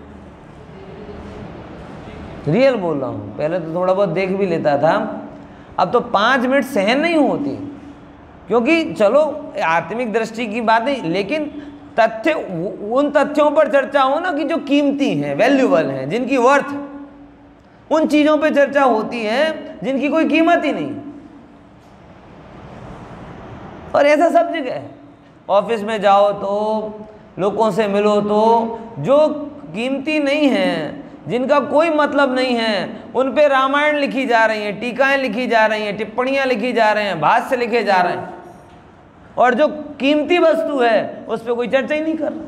रियल बोल रहा हूँ, पहले तो थोड़ा बहुत देख भी लेता था, अब तो 5 मिनट सहन नहीं होती। क्योंकि चलो आत्मिक दृष्टि की बात नहीं, लेकिन तथ्य, उन तथ्यों पर चर्चा हो ना कि जो कीमती हैं, वैल्यूबल हैं, जिनकी वर्थ, उन चीज़ों पे चर्चा होती है जिनकी कोई कीमत ही नहीं। और ऐसा सब जगह है। ऑफिस में जाओ तो, लोगों से मिलो तो, जो कीमती नहीं है, जिनका कोई मतलब नहीं है, उन पे रामायण लिखी जा रही हैं, टीकाएं लिखी जा रही हैं, टिप्पणियां लिखी जा रहे हैं, भाष्य लिखे जा रहे हैं, और जो कीमती वस्तु है उस पर कोई चर्चा ही नहीं कर रहा।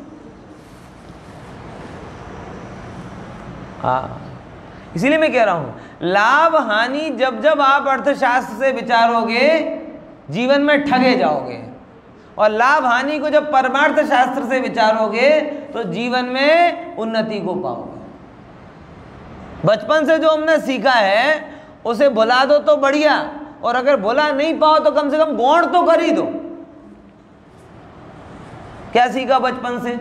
हाँ, इसीलिए मैं कह रहा हूं, लाभ हानि जब जब आप अर्थशास्त्र से विचारोगे जीवन में ठगे जाओगे, और लाभ हानि को जब परमार्थ शास्त्र से विचारोगे तो जीवन में उन्नति को पाओगे। बचपन से जो हमने सीखा है उसे भुला दो तो बढ़िया, और अगर भुला नहीं पाओ तो कम से कम गौण तो कर ही दो। क्या सीखा बचपन से?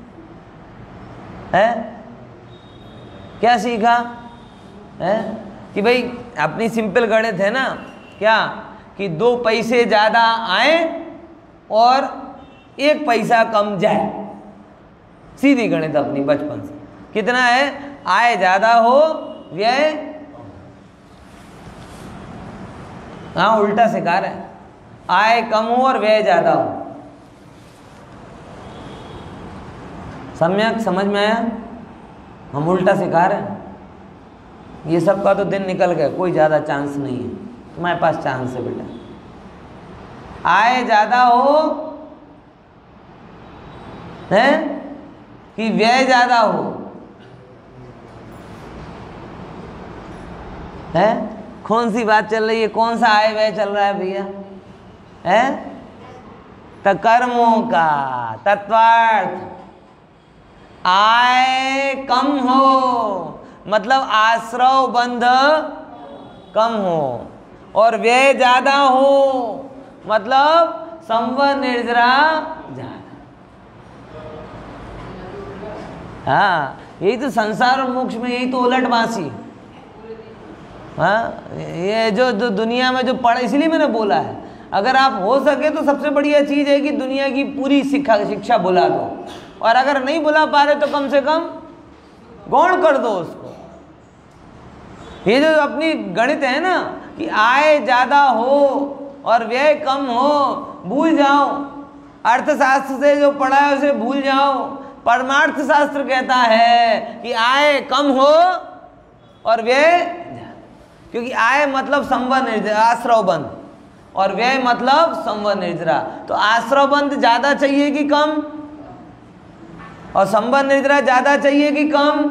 है क्या सीखा है? कि भाई अपनी सिंपल गणित है ना, क्या कि 2 पैसे ज्यादा आए और 1 पैसा कम जाए। सीधी गणित अपनी बचपन से। कितना है? आय ज्यादा हो, व्यय, हाँ उल्टा सिखा रहे हैं, आय कम हो और व्यय ज्यादा हो। सम्यक समझ में आया? हम उल्टा सिखा रहे हैं। ये सब का तो दिन निकल गया, कोई ज़्यादा चांस नहीं है तुम्हारे पास। चांस है बेटा, आय ज़्यादा हो है कि व्यय ज़्यादा हो है? कौन सी बात चल रही है? कौन सा आय व्यय चल रहा है भैया? है तो कर्मों का तत्वार्थ। आय कम हो मतलब आश्रव बंध कम हो, और व्यय ज्यादा हो मतलब संवर निर्जरा ज्यादा। हाँ, यही तो संसार और मोक्ष में यही तो उलटवासी। हाँ, ये जो दुनिया में जो पढ़ा, इसलिए मैंने बोला है अगर आप हो सके तो सबसे बढ़िया चीज़ है कि दुनिया की पूरी शिक्षा बुला दो, और अगर नहीं बुला पा रहे तो कम से कम गौण कर दो उसको। ये जो अपनी गणित है ना कि आय ज़्यादा हो और व्यय कम हो, भूल जाओ। अर्थशास्त्र से जो पढ़ा है उसे भूल जाओ। परमार्थ शास्त्र कहता है कि आय कम हो और व्यय, क्योंकि आय मतलब संवर निर्जरा आश्रवबंध, और व्यय मतलब संवर निर्जरा। तो आश्रवबंध ज़्यादा चाहिए कि कम, और संवर निर्जरा ज़्यादा चाहिए कि कम?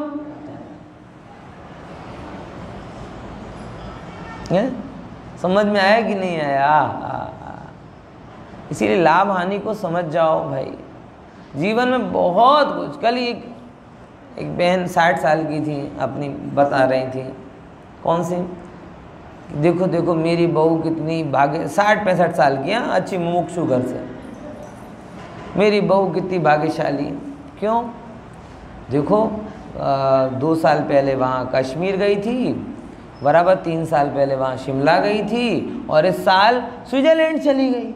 समझ में आया कि नहीं आया? इसीलिए लाभ हानि को समझ जाओ भाई। जीवन में बहुत कुछ। कल एक बहन 60 साल की थी, अपनी बता रही थी। कौन सी? देखो देखो मेरी बहू कितनी भाग्य, 60-65 साल की, हाँ, अच्छी मुमुक्षु घर से। मेरी बहू कितनी भाग्यशाली है। क्यों? देखो 2 साल पहले वहाँ कश्मीर गई थी, बराबर 3 साल पहले वहाँ शिमला गई थी, और इस साल स्विट्जरलैंड चली गई।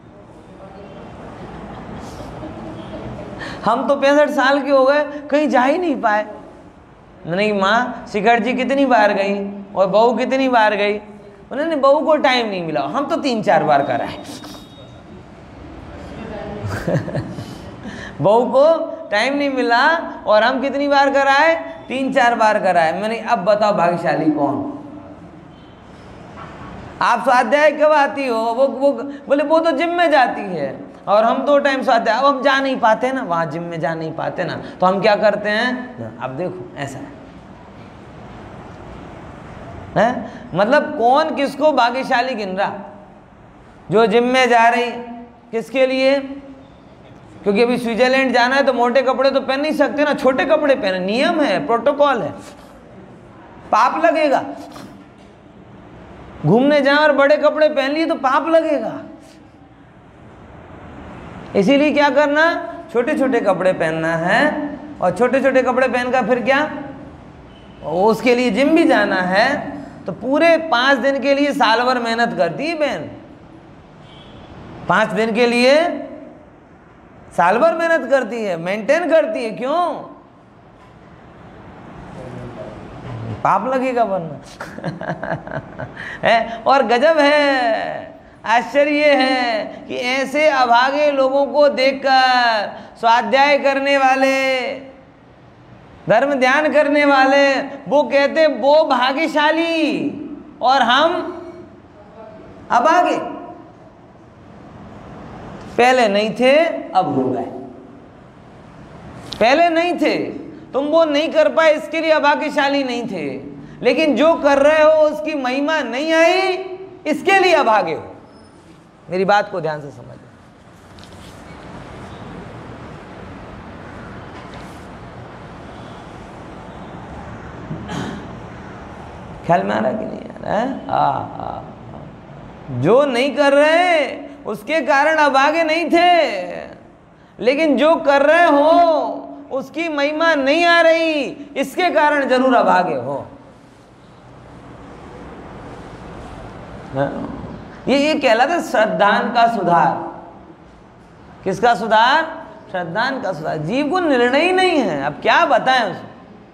हम तो 65 साल के हो गए, कहीं जा ही नहीं पाए। नहीं माँ, शिखर जी कितनी बार गई और बहू कितनी बार गई? उन्होंने बहू को टाइम नहीं मिला, हम तो 3-4 बार कराए। बहू को टाइम नहीं मिला और हम कितनी बार कराए? 3-4 बार कराए। मैंने अब बताओ भाग्यशाली कौन? आप स्वाध्याय कब आती हो? वो बोले वो तो जिम में जाती है, और हम 2 टाइम स्वाध्याय। अब हम जा नहीं पाते ना, वहाँ जिम में जा नहीं पाते ना, तो हम क्या करते हैं? अब देखो ऐसा है, मतलब कौन किसको भाग्यशाली गिन रहा? जो जिम में जा रही, किसके लिए? क्योंकि अभी स्विट्जरलैंड जाना है तो मोटे कपड़े तो पहन नहीं सकते ना, छोटे कपड़े पहने, नियम है, प्रोटोकॉल है, पाप लगेगा। घूमने जाए और बड़े कपड़े पहन लिए तो पाप लगेगा। इसीलिए क्या करना, छोटे छोटे कपड़े पहनना है। और छोटे छोटे कपड़े पहनकर फिर क्या, उसके लिए जिम भी जाना है तो पूरे 5 दिन के लिए साल भर मेहनत करती है बहन। 5 दिन के लिए साल भर मेहनत करती है, मेंटेन करती है। क्यों? पाप लगेगा वरना। है। और गजब है, आश्चर्य है कि ऐसे अभागे लोगों को देखकर स्वाध्याय करने वाले, धर्म ध्यान करने वाले, वो कहते वो भाग्यशाली और हम अभागे। पहले नहीं थे अब हो गए, पहले नहीं थे, तुम वो नहीं कर पाए इसके लिए अभाग्यशाली नहीं थे, लेकिन जो कर रहे हो उसकी महिमा नहीं आई इसके लिए अभागे हो। मेरी बात को ध्यान से समझो। ख्याल में आ रहा कि नहीं आ रहा है? जो नहीं कर रहे उसके कारण अभागे नहीं थे, लेकिन जो कर रहे हो उसकी महिमा नहीं आ रही इसके कारण जरूर अभागे हो। ये कहलाता है श्रद्धान का सुधार। किसका सुधार? श्रद्धान का सुधार। जीव को निर्णय ही नहीं है, अब क्या बताएं उसे।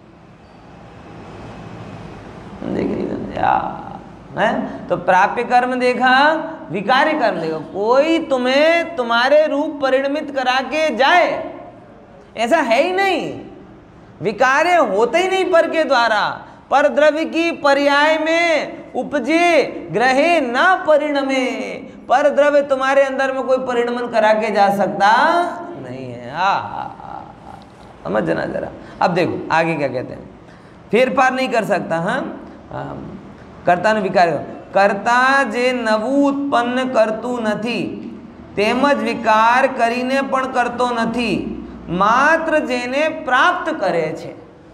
देख रही है? तो प्राप्य कर्म देखा, विकारी कर्म देखा। कोई तुम्हें तुम्हारे रूप परिणमित करा के जाए ऐसा है ही नहीं। विकार्य होते ही नहीं पर के द्वारा, पर द्रव्य की पर्याय में उपजे ग्रहे ना परिणमे। पर द्रव्य तुम्हारे अंदर में कोई परिणमन करा के जा सकता नहीं है। समझना जरा। अब देखो आगे क्या कहते हैं, फेर पार नहीं कर सकता। हाँ, कर्ता ने विकार, कर्ता जे नवू उत्पन्न करतु નથી તેમજ વિકાર કરીને પણ કરતો નથી, માત્ર જેને પ્રાપ્ત करे છે।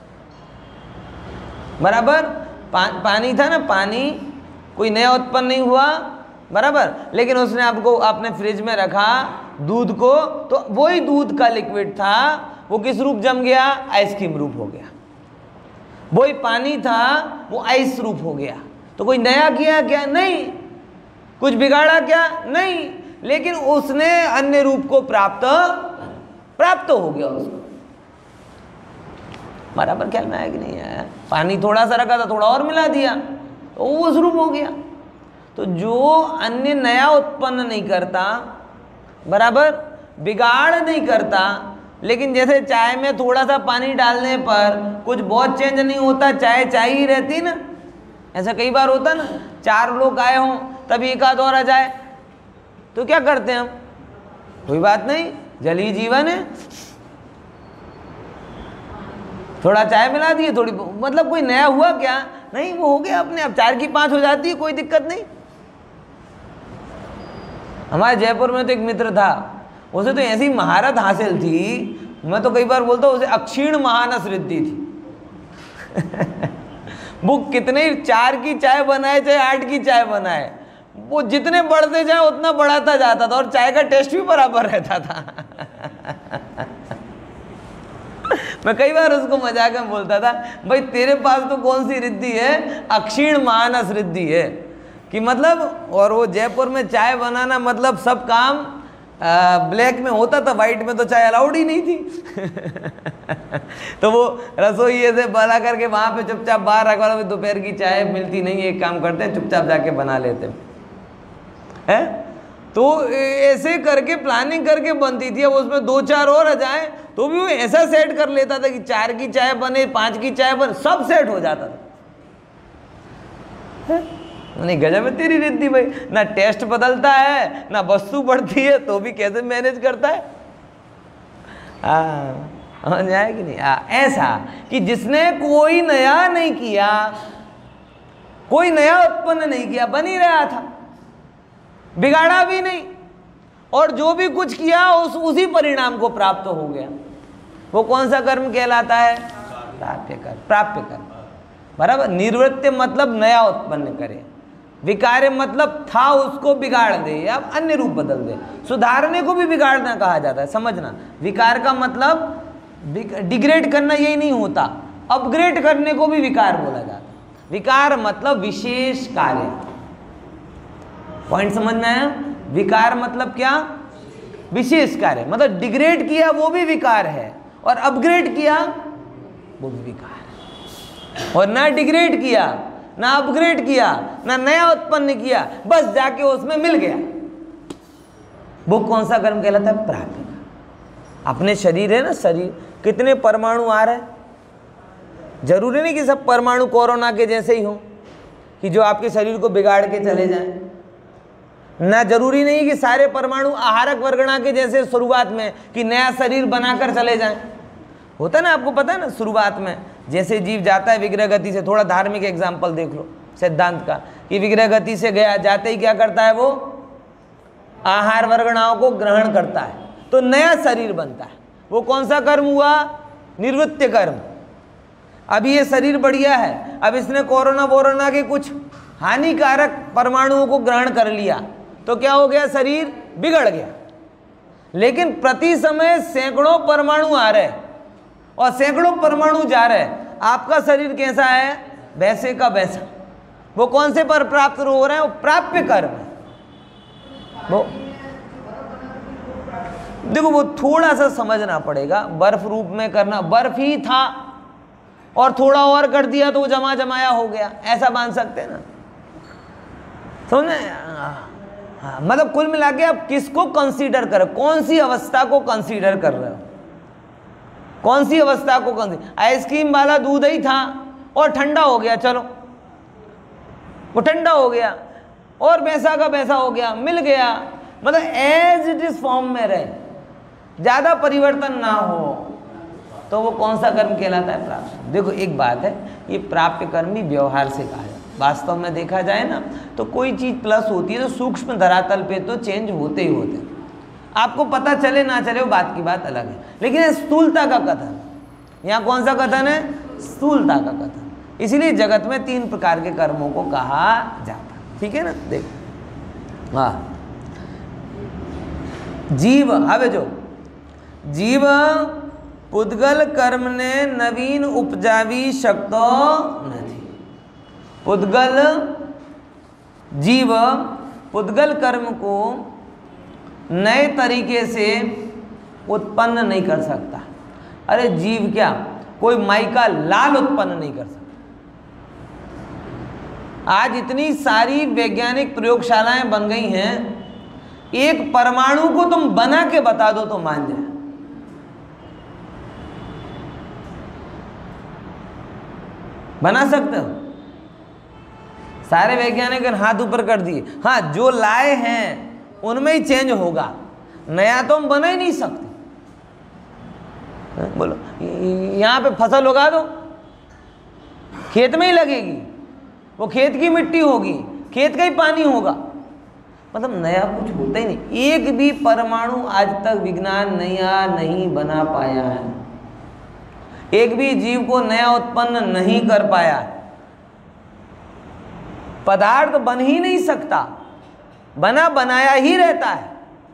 बराबर। पानी था ना, पानी कोई नया उत्पन्न नहीं हुआ, बराबर, लेकिन उसने आपको आपने फ्रिज में रखा दूध को, तो वही दूध का लिक्विड था, वो किस रूप जम गया? आइसक्रीम रूप हो गया। वही पानी था वो आइस रूप हो गया। तो कोई नया किया क्या? नहीं। कुछ बिगाड़ा क्या? नहीं। लेकिन उसने अन्य रूप को प्राप्त हो गया उसको। बराबर ख्याल में आया कि नहीं आया? पानी थोड़ा सा रखा था, थोड़ा और मिला दिया तो वो उस रूप हो गया। तो जो अन्य नया उत्पन्न नहीं करता, बराबर, बिगाड़ नहीं करता, लेकिन जैसे चाय में थोड़ा सा पानी डालने पर कुछ बहुत चेंज नहीं होता, चाय चाय ही रहती ना। ऐसा कई बार होता ना, 4 लोग आए हों तभी एक आध और आ जाए तो क्या करते हैं हम? कोई बात नहीं, जल ही जीवन है, थोड़ा चाय मिला दिए, थोड़ी, मतलब कोई नया हुआ क्या? नहीं, वो हो गया अपने आप। 4 की 5 हो जाती है, कोई दिक्कत नहीं। हमारे जयपुर में तो एक मित्र था, उसे तो ऐसी महारत हासिल थी, मैं तो कई बार बोलता हूँ उसे अक्षीण महानस रिद्धि थी। वो कितने 4 की चाय बनाए चाहे 8 की चाय बनाए, वो जितने बढ़ते जाए उतना बढ़ाता जाता था और चाय का टेस्ट भी बराबर रहता था। मैं कई बार उसको मजाक में बोलता था, भाई तेरे पास तो कौन सी रिद्धि है? अक्षीण मानस रिद्धि है। कि मतलब, और वो जयपुर में चाय बनाना मतलब सब काम ब्लैक में होता था, वाइट में तो चाय अलाउड ही नहीं थी। तो वो रसोई से बना करके वहाँ पे चुपचाप बाहर रखा, दोपहर की चाय मिलती नहीं है, एक काम करते हैं चुपचाप जाके बना लेते हैं। तो ऐसे करके प्लानिंग करके बनती थी। अब उसमें 2-4 और आ जाए तो भी वो ऐसा सेट कर लेता था कि 4 की चाय बने, 5 की चाय बने, सब सेट हो जाता था। नहीं, गजब है तेरी रिद्धि भाई, ना टेस्ट बदलता है ना वस्तु बढ़ती है, तो भी कैसे मैनेज करता है? समझ आया कि नहीं? ऐसा कि जिसने कोई नया नहीं किया, कोई नया उत्पन्न नहीं किया, बन ही रहा था, बिगाड़ा भी नहीं, और जो भी कुछ किया उसी परिणाम को प्राप्त हो गया। वो कौन सा कर्म कहलाता है? प्राप्य कर्म। प्राप्य कर्म बराबर। निर्वृत्य मतलब नया उत्पन्न करे, विकार्य मतलब था उसको बिगाड़ दे या अन्य रूप बदल दे। सुधारने को भी बिगाड़ना कहा जाता है, समझना। विकार का मतलब डिग्रेड करना यही नहीं होता, अपग्रेड करने को भी विकार बोला जाता है। विकार मतलब विशेष कार्य। पॉइंट समझ में आया? विकार मतलब क्या? विशेष कार्य। मतलब डिग्रेड किया वो भी विकार है और अपग्रेड किया वो भी विकार है। और ना डिग्रेड किया, ना अपग्रेड किया, ना नया उत्पन्न किया, बस जाके उसमें मिल गया, वो कौन सा कर्म कहलाता है? प्राप्य। अपने शरीर है ना, शरीर कितने परमाणु आ रहे हैं? जरूरी नहीं कि सब परमाणु कोरोना के जैसे ही हो, कि जो आपके शरीर को बिगाड़ के चले जाएं। ना जरूरी नहीं कि सारे परमाणु आहारक वर्गणा के जैसे शुरुआत में कि नया शरीर बनाकर चले जाएं। होता है ना, आपको पता है ना, शुरुआत में जैसे जीव जाता है विग्रह गति से, थोड़ा धार्मिक एग्जाम्पल देख लो सिद्धांत का, कि विग्रह गति से गया, जाते ही क्या करता है? वो आहार वर्गणाओं को ग्रहण करता है, तो नया शरीर बनता है। वो कौन सा कर्म हुआ? निवृत्ति कर्म। अब ये शरीर बढ़िया है, अब इसने कोरोना वोरोना के कुछ हानिकारक परमाणुओं को ग्रहण कर लिया, तो क्या हो गया? शरीर बिगड़ गया। लेकिन प्रति समय सैकड़ों परमाणु आ रहे और सैकड़ों परमाणु जा रहे, आपका शरीर कैसा है? वैसे का वैसा। वो कौन से पर प्राप्त हो रहे हैं? वो प्राप्य कर्म है। वो देखो, वो थोड़ा सा समझना पड़ेगा। बर्फ रूप में करना, बर्फ ही था और थोड़ा और कर दिया तो वो जमा जमाया हो गया, ऐसा मान सकते हैं ना? समझे? हाँ, मतलब कुल मिला के आप किसको कंसीडर कर, कौन सी अवस्था को कंसीडर कर रहे हो? कौन सी अवस्था को कंसीडर? आइसक्रीम वाला दूध ही था और ठंडा हो गया, चलो वो ठंडा हो गया और वैसा का वैसा हो गया, मिल गया। मतलब एज इट इज फॉर्म में रहे, ज्यादा परिवर्तन ना हो, तो वो कौन सा कर्म कहलाता है? प्राप्त। देखो एक बात है, ये प्राप्य कर्म भी व्यवहार से कहा जाए। वास्तव में देखा जाए ना, तो कोई चीज प्लस होती है तो सूक्ष्म धरातल पे तो चेंज होते ही होते हैं। आपको पता चले ना चले वो बात की बात अलग है, लेकिन स्थूलता का कथन, यहाँ कौन सा कथन है? स्थूलता का कथन। इसीलिए जगत में 3 प्रकार के कर्मों को कहा जाता है। ठीक है ना? देखो, हाँ, जीव, अब जो जीव पुद्गल कर्म ने नवीन उपजावी शक्तो नहीं। पुद्गल जीव पुद्गल कर्म को नए तरीके से उत्पन्न नहीं कर सकता। अरे जीव क्या, कोई माई का लाल उत्पन्न नहीं कर सकता। आज इतनी सारी वैज्ञानिक प्रयोगशालाएं बन गई हैं, एक परमाणु को तुम बना के बता दो तो मान जाए। बना सकते हो? सारे वैज्ञानिक हाथ ऊपर कर दिए। हाँ, जो लाए हैं उनमें ही चेंज होगा, नया तो हम बना ही नहीं सकते। बोलो, यहाँ पे फसल उगा दो, खेत में ही लगेगी, वो खेत की मिट्टी होगी, खेत का ही पानी होगा, मतलब नया कुछ होता ही नहीं। एक भी परमाणु आज तक विज्ञान नया नहीं बना पाया है, एक भी जीव को नया उत्पन्न नहीं कर पाया। पदार्थ बन ही नहीं सकता, बना बनाया ही रहता है।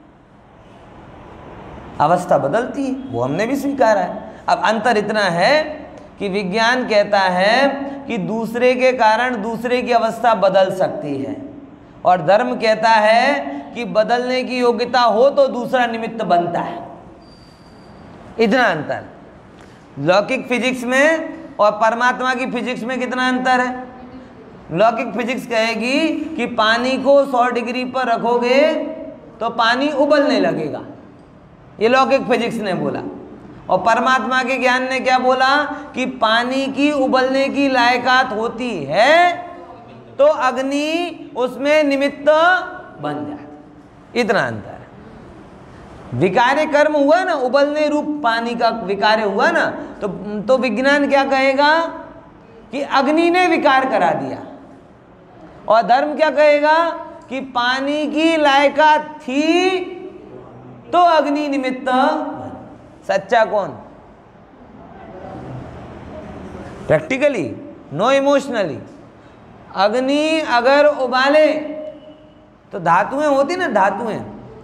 अवस्था बदलती है, वो हमने भी स्वीकारा है। अब अंतर इतना है कि विज्ञान कहता है कि दूसरे के कारण दूसरे की अवस्था बदल सकती है, और धर्म कहता है कि बदलने की योग्यता हो तो दूसरा निमित्त बनता है। इतना अंतर लौकिक फिजिक्स में और परमात्मा की फिजिक्स में कितना अंतर है? लौकिक फिजिक्स कहेगी कि पानी को 100 डिग्री पर रखोगे तो पानी उबलने लगेगा, ये लौकिक फिजिक्स ने बोला। और परमात्मा के ज्ञान ने क्या बोला कि पानी की उबलने की लायकात होती है तो अग्नि उसमें निमित्त बन जाए। इतना अंतर है। विकार्य कर्म हुआ ना, उबलने रूप पानी का विकार्य हुआ ना, तो विज्ञान क्या कहेगा कि अग्नि ने विकार करा दिया, और धर्म क्या कहेगा कि पानी की लायकात थी तो अग्नि निमित्त बन। सच्चा कौन? Practically, no emotionally. अग्नि अगर उबाले तो धातुएं होती ना, धातुएं,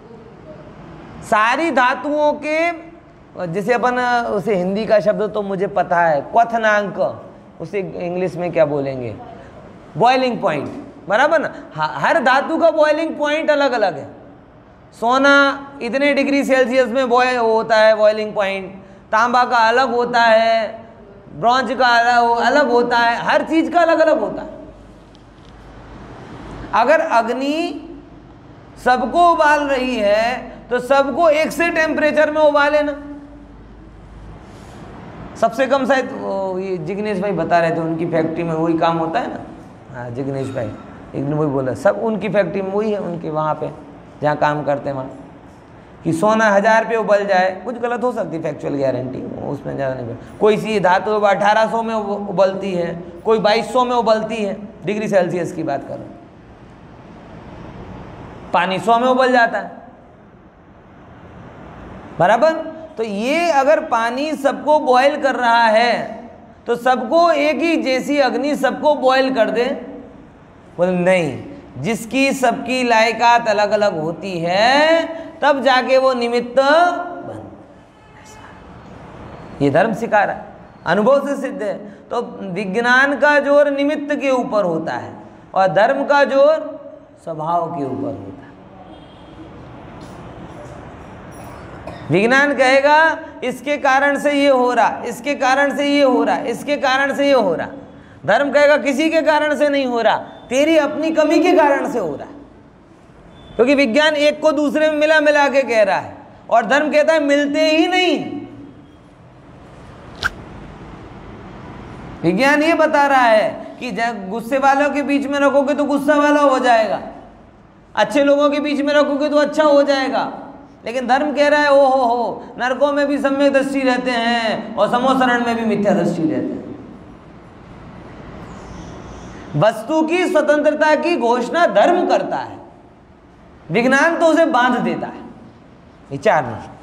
सारी धातुओं के, जैसे अपन उसे हिंदी का शब्द तो मुझे पता है, क्वथनांक, उसे इंग्लिश में क्या बोलेंगे, बॉइलिंग पॉइंट, बराबर ना। हर धातु का बॉइलिंग पॉइंट अलग अलग है। सोना इतने डिग्री सेल्सियस में बॉयल होता है बॉइलिंग पॉइंट, तांबा का अलग होता है, ब्रॉन्ज का अलग होता है, हर चीज का अलग अलग होता है। अगर अग्नि सबको उबाल रही है तो सबको एक से टेम्परेचर में उबाले ना। सबसे कम शायद ये जिग्नेश भाई बता रहे थे, उनकी फैक्ट्री में वही काम होता है ना। हाँ, जिग्नेश भाई एक दिन वही बोला, सब उनकी फैक्ट्री में वही है, उनके वहाँ पे जहाँ काम करते हैं वहाँ, कि सोना 1000 पे उबल जाए, कुछ गलत हो सकती है फैक्चुअल गारंटी, उसमें ज़्यादा नहीं। कोई सी धातु 1800 में उबलती है, कोई 2200 में उबलती है, डिग्री सेल्सियस की बात कर रहे हैं। पानी 100 में उबल जाता है, बराबर। तो ये अगर पानी सबको बॉयल कर रहा है तो सबको एक ही जैसी अग्नि सबको बॉयल कर दे? बोले नहीं, जिसकी सबकी लायकात अलग अलग होती है तब जाके वो निमित्त बन। ये धर्म सिखा रहा है, अनुभव से सिद्ध है। तो विज्ञान का जोर निमित्त के ऊपर होता है और धर्म का जोर स्वभाव के ऊपर होता है। विज्ञान कहेगा इसके कारण से ये हो रहा, इसके कारण से ये हो रहा, इसके कारण से ये हो रहा। धर्म कहेगा किसी के कारण से नहीं हो रहा, तेरी अपनी कमी के कारण से हो रहा है। क्योंकि विज्ञान एक को दूसरे में मिला मिला के कह रहा है और धर्म कहता है मिलते ही नहीं। विज्ञान ये बता रहा है कि जब गुस्से वालों के बीच में रखोगे तो गुस्सा वाला हो जाएगा, अच्छे लोगों के बीच में रखोगे तो अच्छा हो जाएगा। लेकिन धर्म कह रहा है ओहो हो, नरकों में भी सम्यक दृष्टि रहते हैं और समोसरण में भी मिथ्या दृष्टि रहते हैं। वस्तु की स्वतंत्रता की घोषणा धर्म करता है, विज्ञान तो उसे बांध देता है। विचार नहीं।